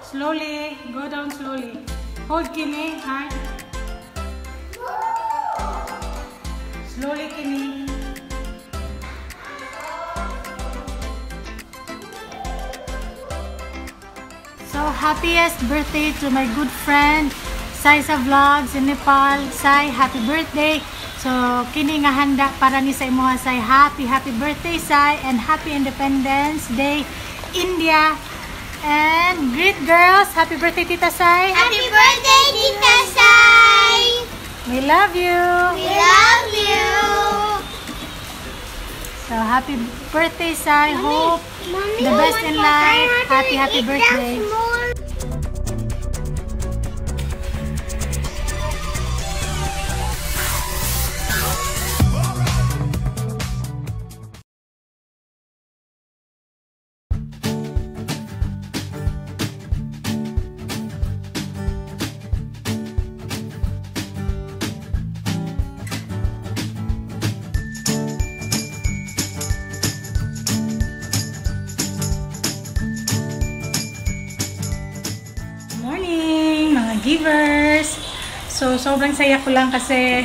Slowly. Go down slowly. Hold kini, hard. Slowly kini. So, happiest birthday to my good friend, Sai sa Vlogs in Nepal. Sai, happy birthday. So, kini nga handa para ni sa imo, Sai. Happy birthday, Sai, and happy Independence Day, India. And greet girls. Happy birthday, Tita Sai. Happy birthday, Tita Sai. We love you. We love you. So, happy birthday, Sai. Hope the best in life. Happy birthday. Givers. So sobrang saya ko lang kasi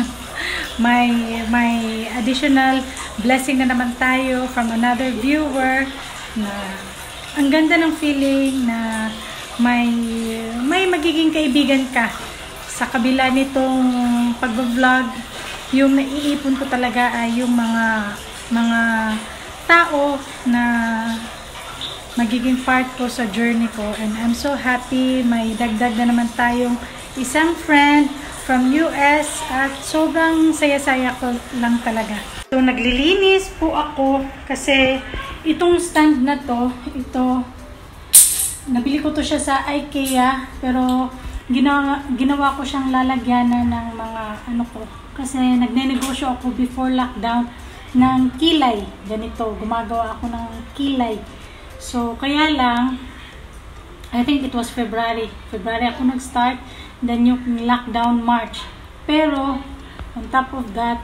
may additional blessing na naman tayo from another viewer na ang ganda ng feeling na may magiging kaibigan ka sa kabila nitong pag-vlog. Yung naiipon ko talaga ay yung mga tao na magiging part ko sa journey ko, and I'm so happy. May dagdag na naman tayong isang friend from US at sobrang saya-saya ko lang talaga. So naglilinis po ako kasi itong stand na to, nabili ko to siya sa IKEA, pero ginawa ko siyang lalagyanan ng mga kasi nagnenegosyo ako before lockdown ng kilay. Ganito, gumagawa ako ng kilay. So, kaya lang, I think it was February ako nag-start, then yung lockdown March. Pero, on top of that,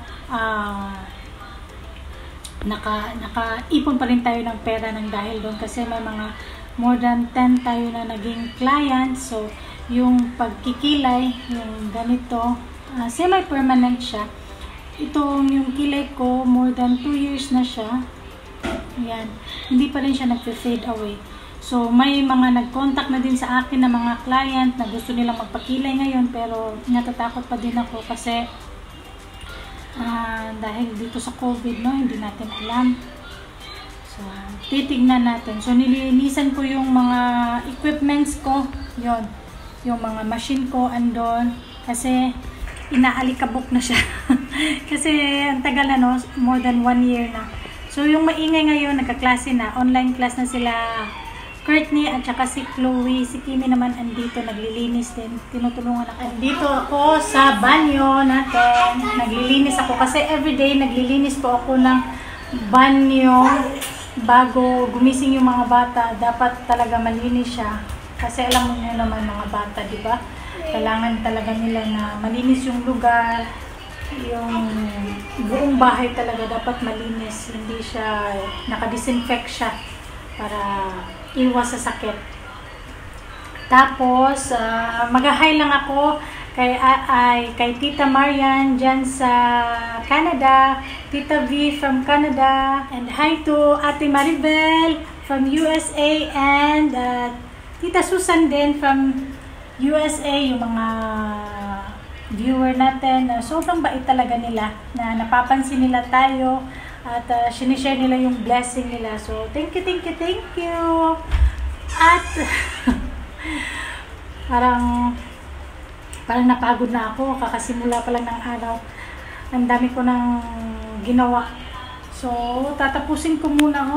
naka-ipon pa rin tayo ng pera ng dahil doon kasi may mga more than 10 tayo na naging clients. So, yung pagkikilay, yung ganito, semi-permanent siya. Yung kilay ko, more than 2 years na siya. Yan. Hindi pa rin siya nag-fade away. So, may mga nag-contact na din sa akin na mga client na gusto nilang magpakilay ngayon, pero natatakot pa din ako kasi dahil dito sa COVID, no, hindi natin alam. So, titignan natin. So, nilinisan ko yung mga equipments ko. Yon, yung mga machine ko andon kasi inaalikabok na siya. Kasi ang tagal na, no, more than 1 year na. So, yung maingay ngayon, nagkaklase na. Online class na sila Courtney at saka si Chloe. Si Kimi naman andito, naglilinis din. Tinutulungan ako. Andito ako sa banyo natin. Naglilinis ako kasi everyday naglilinis po ako ng banyo bago gumising yung mga bata. Dapat talaga malinis siya. Kasi alam mo nyo naman mga bata, di ba? Kailangan talaga nila na malinis yung lugar. Yung buong bahay talaga dapat malinis, hindi siya naka-disinfect siya para iwas sa sakit. Tapos mag-hi lang ako kay Tita Marian dyan sa Canada, Tita V from Canada, and hi to Ate Maribel from USA, and Tita Susan din from USA. Yung mga viewer natin, sobrang bait talaga nila na napapansin nila tayo at sinishare nila yung blessing nila. So, thank you. At parang napagod na ako, kakasimula pa lang ng araw. Ang dami ko nang ginawa. So, tatapusin ko muna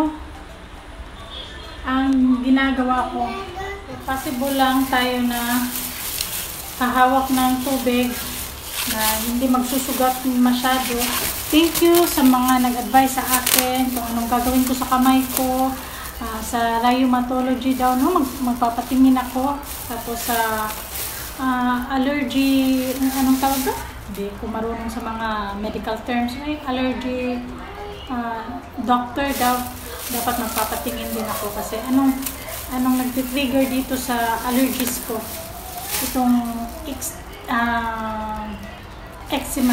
ang ginagawa ko. Possible lang tayo na hahawak ng tubig na hindi magsusugat masyado. Thank you sa mga nag-advise sa akin kung anong gagawin ko sa kamay ko. Sa rheumatology daw, no? Magpapatingin ako. Tapos sa allergy, anong tawag ba? Hindi ko marunong sa mga medical terms. Ay, allergy doctor daw. Dapat magpapatingin din ako kasi anong nagti-trigger dito sa allergies ko. Itong eczema.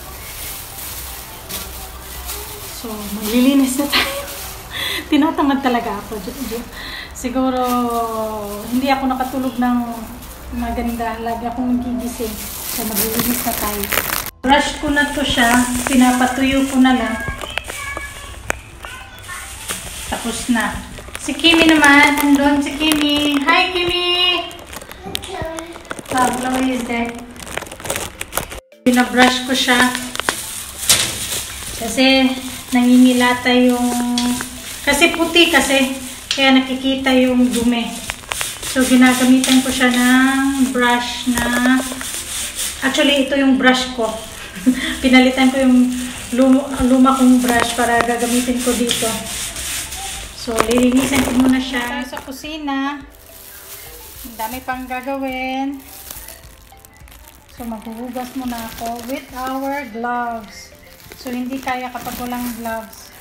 So, maglilinis na tayo. Tinatamad talaga ako. Siguro, hindi ako nakatulog ng maganda. Lagi akong nagigising. So, maglilinis na tayo. Brush ko na to siya. Pinapatuyo ko na lang. Tapos na. Si Kimi naman. Andun si Kimi. Hi, Kimi! Chloe is there. Pinabrush ko siya. Kasi nangingilata yung... Kasi puti kasi. Kaya nakikita yung dumi. So, ginagamitan ko siya ng brush na... Actually, ito yung brush ko. Pinalitan ko yung luma kong brush para gagamitin ko dito. So, lilinisan ko muna siya sa kusina. Ang dami pang gagawin. So, maghuhugas muna ako with our gloves. So, hindi kaya kapag walang gloves.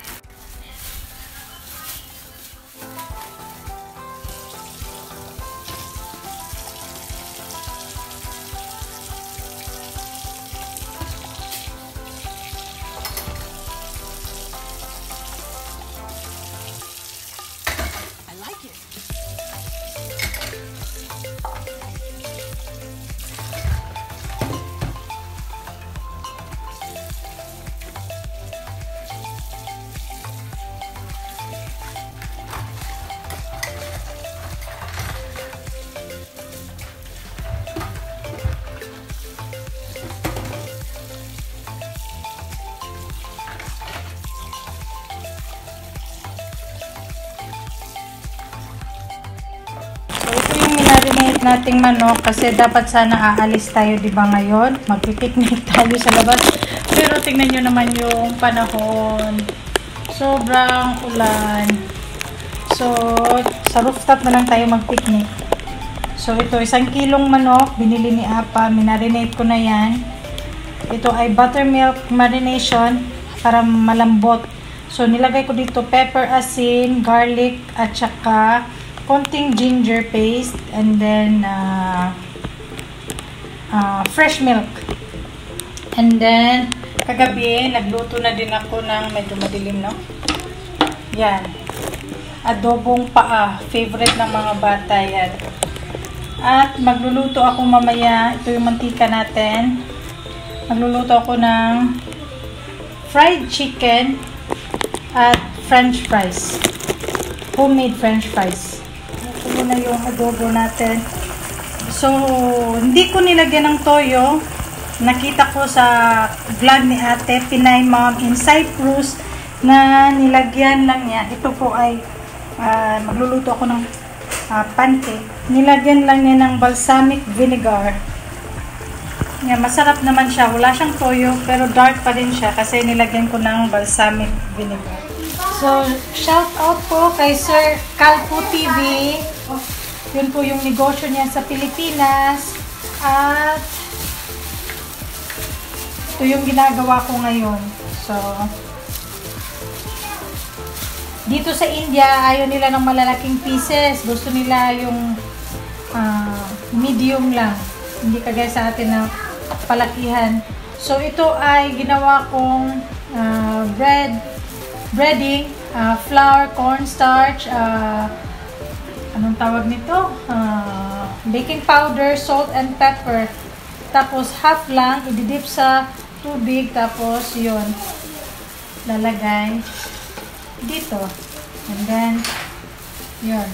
Marinate nating manok kasi dapat sana aalis tayo, di ba, ngayon? Magpipiknik tayo sa labas. Pero tingnan nyo naman yung panahon. Sobrang ulan. So, sa rooftop na lang tayo magpiknik. So, ito, 1 kilong manok. Binili ni Apa. Minarinate ko na yan. Ito ay buttermilk marination para malambot. So, nilagay ko dito pepper, asin, garlic, at saka konting ginger paste, and then fresh milk. And then kagabi nagluto na din ako ng medyo madilim, no? Yan, adobong paa, favorite ng mga bata yan. At magluluto ako mamaya, ito yung mantika natin. Magluluto ako ng fried chicken at french fries, homemade french fries. Ito na yung adobo natin. So, hindi ko nilagyan ng toyo. Nakita ko sa vlog ni ate, Pinay Mom in Cyprus, na nilagyan lang niya. Ito po ay magluluto ako ng pancake. Nilagyan lang niya ng balsamic vinegar. Yan, masarap naman siya. Wala siyang toyo, pero dark pa din siya kasi nilagyan ko ng balsamic vinegar. So, shout out po kay Sir Calpo TV. Yun po yung negosyo niya sa Pilipinas. At ito yung ginagawa ko ngayon. So, dito sa India, ayaw nila ng malalaking pieces. Gusto nila yung medium lang. Hindi kagaya sa atin na palakihan. So, ito ay ginawa kong breading, flour, cornstarch, anong tawag nito? Baking powder, salt and pepper. Tapos half lang, ididip sa tubig. Tapos yun, lalagay dito. And then, yun.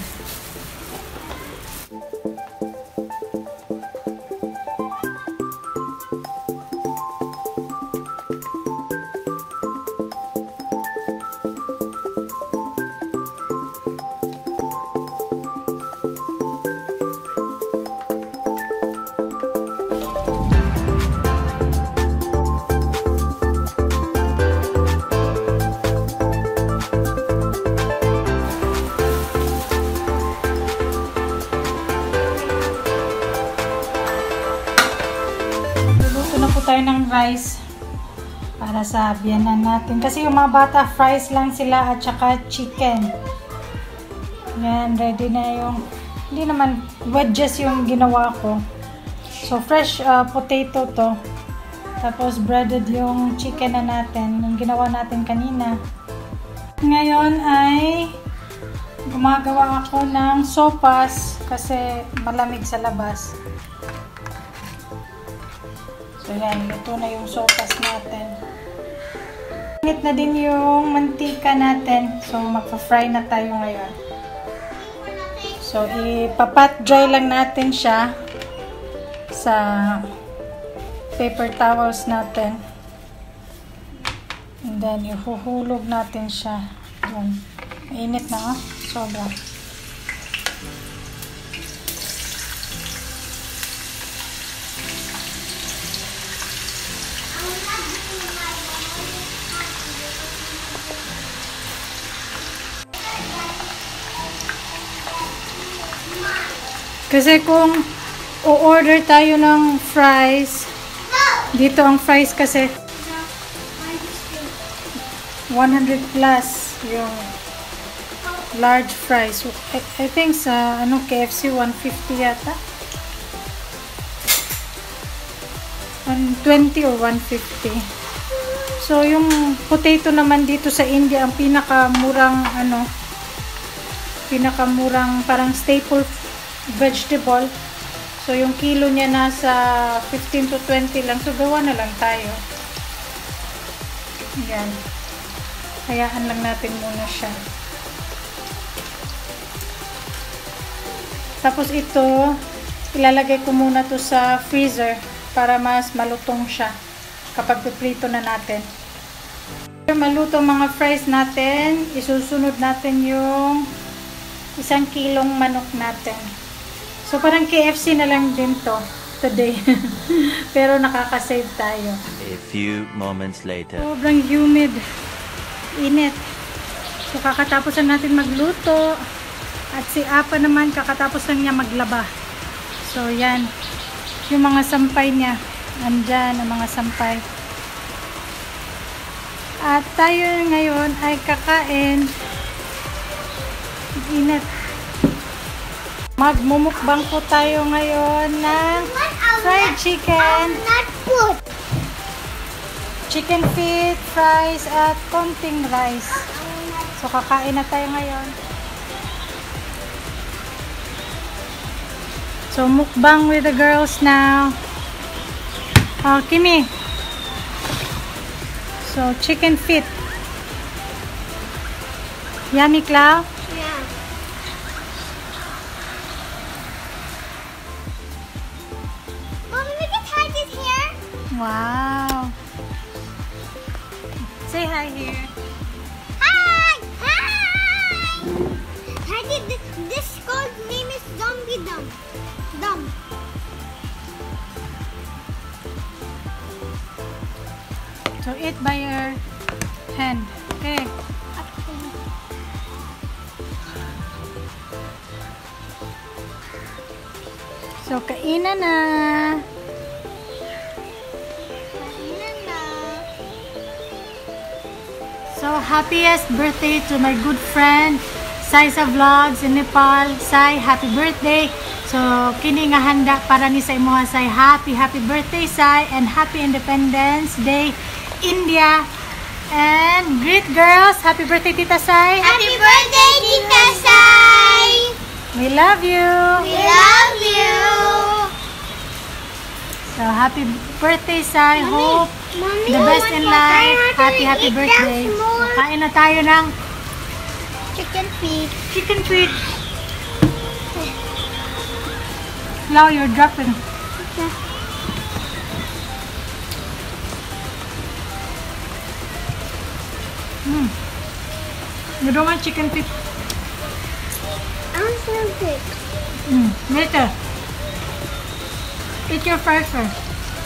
Tayo ng rice para sa biyanan natin kasi yung mga bata fries lang sila at saka chicken. Yan, ready na yung, hindi naman wedges yung ginawa ko. So, fresh potato to. Tapos, breaded yung chicken na natin, yung ginawa natin kanina. Ngayon ay gumagawa ako ng sopas kasi malamig sa labas. So, yan. Ito na yung sopas natin. Init na din yung mantika natin. So, magpa-fry na tayo ngayon. So, ipapat dry lang natin siya sa paper towels natin. And then, ihuhulog natin siya. Yun. Mainit na, oh. Sobra. Kasi kung o-order tayo ng fries, dito ang fries kasi 100 plus yung large fries. I think sa KFC 150 yata. 120 or 150. So yung potato naman dito sa India ang pinakamurang parang staple vegetable. So, yung kilo niya nasa 15 to 20 lang. So, gawa na lang tayo. Yan. Hayaan lang natin muna siya. Tapos ito, ilalagay ko muna to sa freezer para mas malutong siya kapag piprito na natin. Maluto mga fries natin, isusunod natin yung 1 kilong manok natin. So, parang KFC na lang din to today. Pero nakaka-save tayo. A few moments later. Sobrang humid. Init. So, kakatapos na natin magluto. At si Apa naman, kakatapos lang niya maglaba. So, yan. Yung mga sampay niya. Andyan ang mga sampay. At tayo ngayon ay kakain. Init. Magmumukbang po tayo ngayon ng fried chicken, chicken feet, fries, at konting rice. So, kakain na tayo ngayon. So, mukbang with the girls now. Oh, Kimi. So, chicken feet. Yummy, Clau? Yeah. Mommy, we can hide it here. Wow. Say hi here. Hi! Hi! Daddy, this called name is Zombie Dumb. Dumb. So, eat by your hand. Okay. So, kainan na. So, happiest birthday to my good friend, Sai sa Vlogs in Nepal. Sai, happy birthday. So, kini nga handa para ni sa imuha, Sai. Happy birthday, Sai. And happy Independence Day, India. And greet girls. Happy birthday, Tita Sai. Happy birthday, Tita Sai! We love you. We love you! So, happy birthday, Sai. Hope Mommy, the best in life. Happy birthday. More Kain na tayo ng chicken feet. chicken feet. Now you're dropping. You don't want chicken feet? I want some feet. Later. Eat your fries first.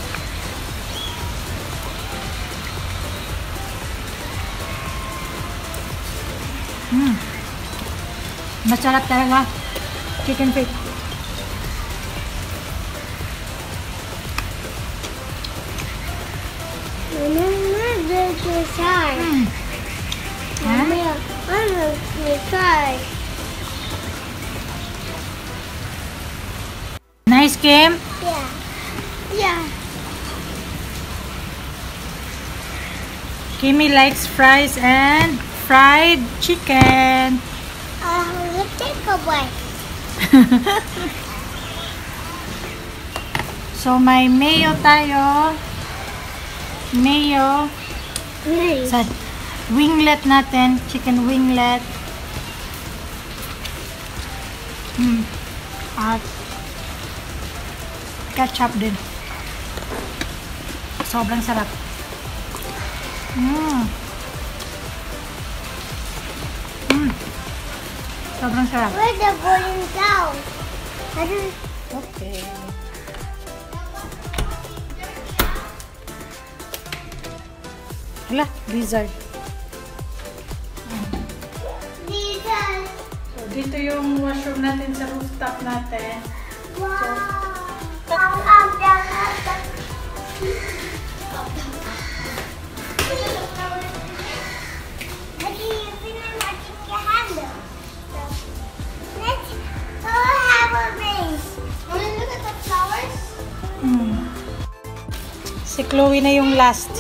Masarap talaga. Chicken feet. Mommy, to try. Mommy, I want to try. Nice, Kim? Yeah. Yeah. Kimmy likes fries and fried chicken. Let's take a bite. So, may mayo tayo. Mayo. Nice. Sa winglet natin. Chicken winglet. At ketchup din. Sobrang sarap. Sobrang sarap. Where's the golden cow? Okay. Hala, blizzard. Jesus. So, dito yung washroom natin sa rooftop natin. Wow. Si Chloe na yung last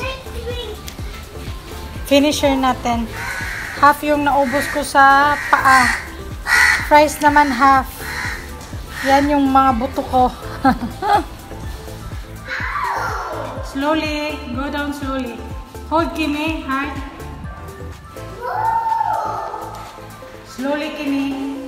finisher natin. Half yung naubos ko sa paa. Fries naman half. Yan yung mga buto ko. Slowly. Go down slowly. Hold, Kimmy. Heart. Slowly, Kimmy.